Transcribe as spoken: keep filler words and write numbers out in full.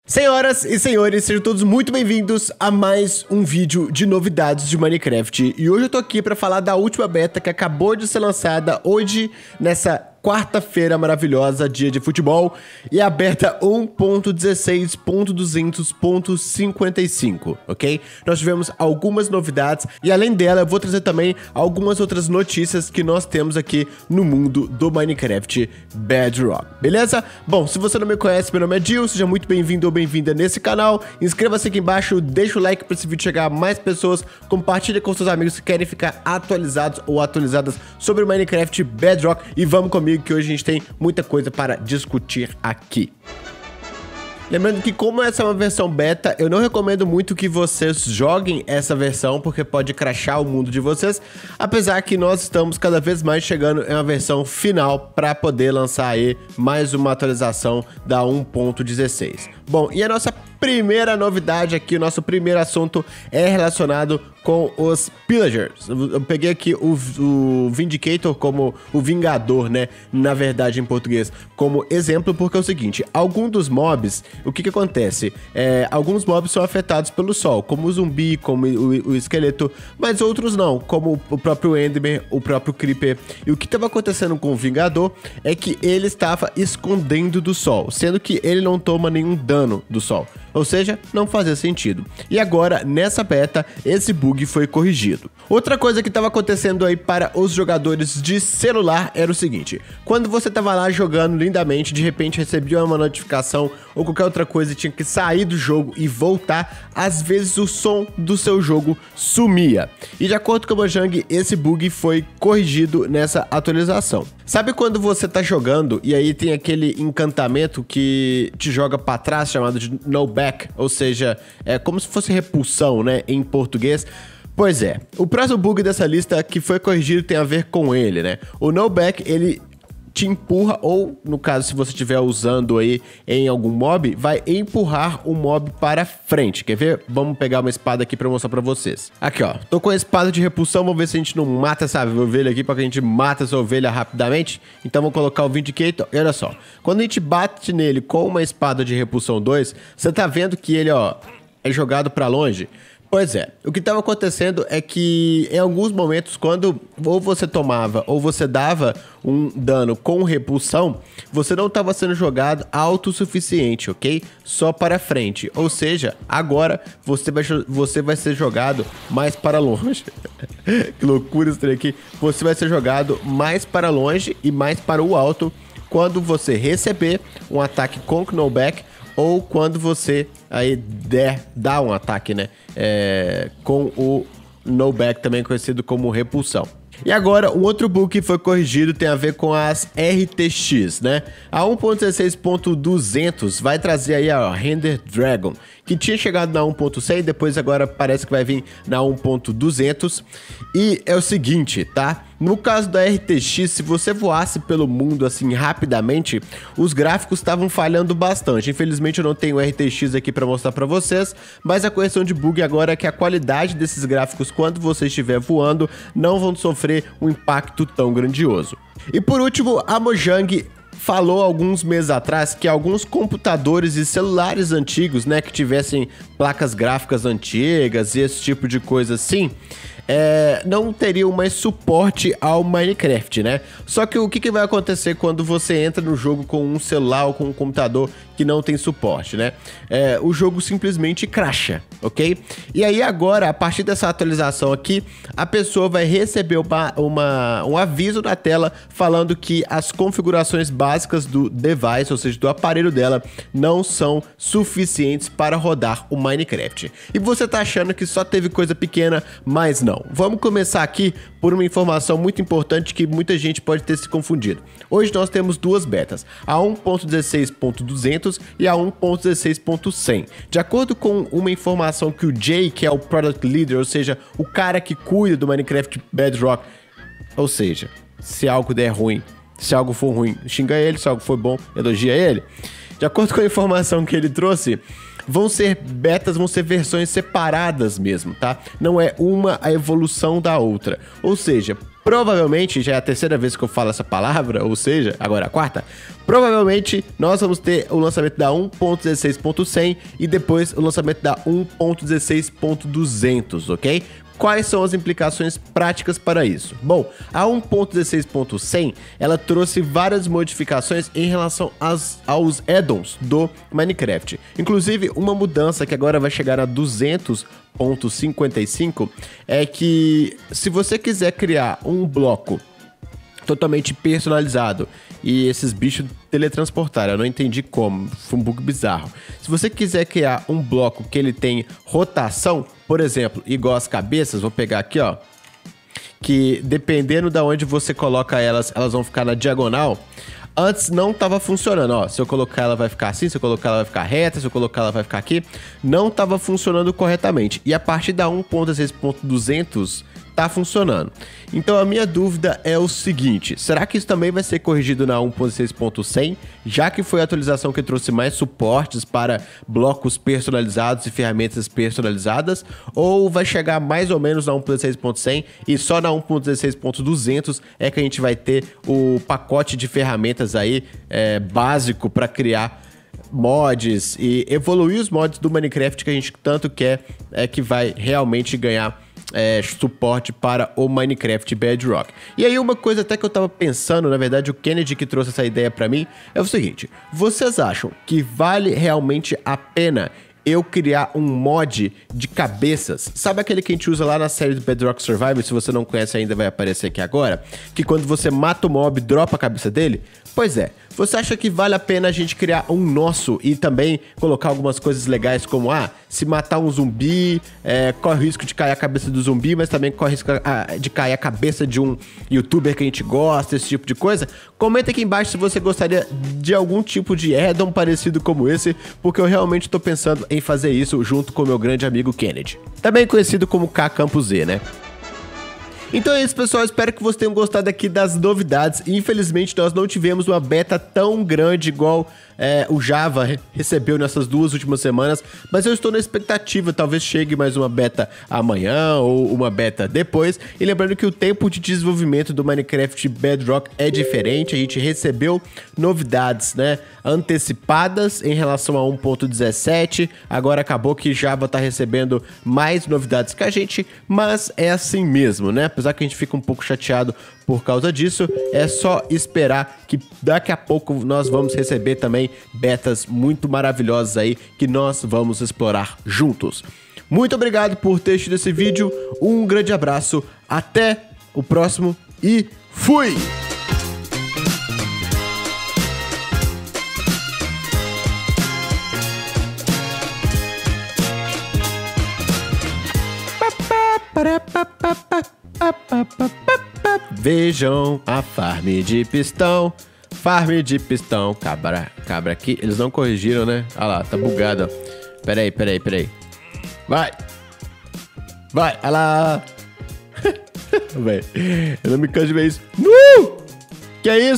Senhoras e senhores, sejam todos muito bem-vindos a mais um vídeo de novidades de Minecraft. E hoje eu tô aqui pra falar da última beta que acabou de ser lançada hoje, nessa quarta-feira maravilhosa, dia de futebol, e a beta um ponto dezesseis ponto duzentos ponto cinquenta e cinco, ok? Nós tivemos algumas novidades e além dela eu vou trazer também algumas outras notícias que nós temos aqui no mundo do Minecraft Bedrock, beleza? Bom, se você não me conhece, meu nome é Gil, seja muito bem-vindo ou bem-vinda nesse canal, inscreva-se aqui embaixo, deixa o like para esse vídeo chegar a mais pessoas, compartilha com seus amigos que querem ficar atualizados ou atualizadas sobre o Minecraft Bedrock e vamos comigo que hoje a gente tem muita coisa para discutir aqui. Lembrando que como essa é uma versão beta, eu não recomendo muito que vocês joguem essa versão, porque pode crashar o mundo de vocês, apesar que nós estamos cada vez mais chegando em uma versão final para poder lançar aí mais uma atualização da um ponto dezesseis. Bom, e a nossa primeira novidade aqui, o nosso primeiro assunto é relacionado com os Pillagers. Eu peguei aqui o, o Vindicator como o Vingador, né? Na verdade, em português, como exemplo, porque é o seguinte, alguns dos mobs, o que que acontece? É, alguns mobs são afetados pelo sol, como o zumbi, como o, o esqueleto, mas outros não, como o próprio Enderman, o próprio Creeper. E o que estava acontecendo com o Vingador é que ele estava escondendo do sol, sendo que ele não toma nenhum dano do sol. Ou seja, não fazia sentido. E agora, nessa beta, esse bug foi corrigido. Outra coisa que estava acontecendo aí para os jogadores de celular era o seguinte. Quando você estava lá jogando lindamente, de repente recebia uma notificação ou qualquer outra coisa e tinha que sair do jogo e voltar, às vezes o som do seu jogo sumia. E de acordo com o Mojang, esse bug foi corrigido nessa atualização. Sabe quando você tá jogando e aí tem aquele encantamento que te joga para trás, chamado de no back, ou seja, é como se fosse repulsão, né, em português? Pois é, o próximo bug dessa lista que foi corrigido tem a ver com ele, né? O no back, ele te empurra, ou no caso, se você estiver usando aí em algum mob, vai empurrar o mob para frente. Quer ver? Vamos pegar uma espada aqui para mostrar para vocês. Aqui, ó. Tô com a espada de repulsão, vamos ver se a gente não mata essa ovelha aqui, para que a gente mata essa ovelha rapidamente. Então, vou colocar o Vindicator. E olha só. Quando a gente bate nele com uma espada de repulsão dois, você tá vendo que ele, ó, é jogado para longe? Pois é, o que estava acontecendo é que em alguns momentos, quando ou você tomava ou você dava um dano com repulsão, você não estava sendo jogado alto o suficiente, ok? Só para frente, ou seja, agora você vai, você vai ser jogado mais para longe. Que loucura isso aqui. Você vai ser jogado mais para longe e mais para o alto quando você receber um ataque com knockback ou quando você aí der, dá um ataque, né? É, com o no back, também conhecido como repulsão. E agora, um outro bug que foi corrigido tem a ver com as R T X, né? A um ponto dezesseis ponto duzentos vai trazer aí a Render Dragon, que tinha chegado na um ponto cem, depois agora parece que vai vir na um ponto duzentos. E é o seguinte, tá? No caso da R T X, se você voasse pelo mundo assim rapidamente, os gráficos estavam falhando bastante. Infelizmente eu não tenho R T X aqui para mostrar para vocês, mas a correção de bug agora é que a qualidade desses gráficos quando você estiver voando não vão sofrer um impacto tão grandioso. E por último, a Mojang falou alguns meses atrás que alguns computadores e celulares antigos, né, que tivessem placas gráficas antigas e esse tipo de coisa assim, é, não teriam mais suporte ao Minecraft, né? Só que o que, que vai acontecer quando você entra no jogo com um celular ou com um computador que não tem suporte, né? É, o jogo simplesmente crasha, ok? E aí agora, a partir dessa atualização aqui, a pessoa vai receber uma, uma, um aviso na tela falando que as configurações básicas do device, ou seja, do aparelho dela, não são suficientes para rodar o Minecraft. E você tá achando que só teve coisa pequena, mas não. Vamos começar aqui por uma informação muito importante que muita gente pode ter se confundido. Hoje nós temos duas betas, a um ponto dezesseis ponto duzentos e a um ponto dezesseis ponto cem. De acordo com uma informação que o Jay, que é o Product Leader, ou seja, o cara que cuida do Minecraft Bedrock, ou seja, se algo der ruim, se algo for ruim, xinga ele, se algo for bom, elogia ele. De acordo com a informação que ele trouxe, vão ser betas, vão ser versões separadas mesmo, tá? Não é uma a evolução da outra. Ou seja, provavelmente, já é a terceira vez que eu falo essa palavra, ou seja, agora a quarta, provavelmente nós vamos ter o lançamento da um ponto dezesseis ponto cem e depois o lançamento da um ponto dezesseis ponto duzentos, ok? Quais são as implicações práticas para isso? Bom, a um ponto dezesseis ponto cem, ela trouxe várias modificações em relação às, aos add-ons do Minecraft. Inclusive, uma mudança que agora vai chegar a duzentos ponto cinquenta e cinco é que se você quiser criar um bloco totalmente personalizado e esses bichos teletransportaram, eu não entendi como, foi um bug bizarro. Se você quiser criar um bloco que ele tem rotação, por exemplo, igual as cabeças, vou pegar aqui, ó, que dependendo de onde você coloca elas, elas vão ficar na diagonal. Antes não estava funcionando, ó, se eu colocar ela vai ficar assim, se eu colocar ela vai ficar reta, se eu colocar ela vai ficar aqui, não estava funcionando corretamente. E a partir da um ponto dezesseis ponto duzentos tá funcionando. Então a minha dúvida é o seguinte, será que isso também vai ser corrigido na um ponto dezesseis ponto cem, já que foi a atualização que trouxe mais suportes para blocos personalizados e ferramentas personalizadas, ou vai chegar mais ou menos na um ponto dezesseis ponto cem e só na um ponto dezesseis ponto duzentos é que a gente vai ter o pacote de ferramentas aí é, básico para criar mods e evoluir os mods do Minecraft que a gente tanto quer, é que vai realmente ganhar É, suporte para o Minecraft Bedrock. E aí uma coisa até que eu tava pensando, na verdade o Kennedy que trouxe essa ideia pra mim, é o seguinte, vocês acham que vale realmente a pena eu criar um mod de cabeças? Sabe aquele que a gente usa lá na série do Bedrock Survival, se você não conhece ainda vai aparecer aqui agora, que quando você mata o mob, dropa a cabeça dele? Pois é, você acha que vale a pena a gente criar um nosso e também colocar algumas coisas legais como, ah, se matar um zumbi, é, corre o risco de cair a cabeça do zumbi, mas também corre o risco de cair a cabeça de um youtuber que a gente gosta, esse tipo de coisa? Comenta aqui embaixo se você gostaria de algum tipo de add-on parecido como esse, porque eu realmente tô pensando em fazer isso junto com o meu grande amigo Kennedy, também conhecido como K Campos Z, né? Então é isso, pessoal, espero que vocês tenham gostado aqui das novidades. Infelizmente nós não tivemos uma beta tão grande igual é, o Java recebeu nessas duas últimas semanas, mas eu estou na expectativa, talvez chegue mais uma beta amanhã ou uma beta depois. E lembrando que o tempo de desenvolvimento do Minecraft Bedrock é diferente, a gente recebeu novidades, né, antecipadas em relação a um ponto dezessete, agora acabou que Java está recebendo mais novidades que a gente, mas é assim mesmo, né? Apesar que a gente fica um pouco chateado por causa disso, é só esperar que daqui a pouco nós vamos receber também betas muito maravilhosas aí que nós vamos explorar juntos. Muito obrigado por ter assistido esse vídeo, um grande abraço, até o próximo e fui! Vejam a farm de pistão, farm de pistão, cabra, cabra aqui, eles não corrigiram, né? Ah lá, tá bugado, ó. Peraí, peraí, peraí. Vai! Vai, olha lá! Véi, eu não me canso de ver isso. Uh! Que é isso?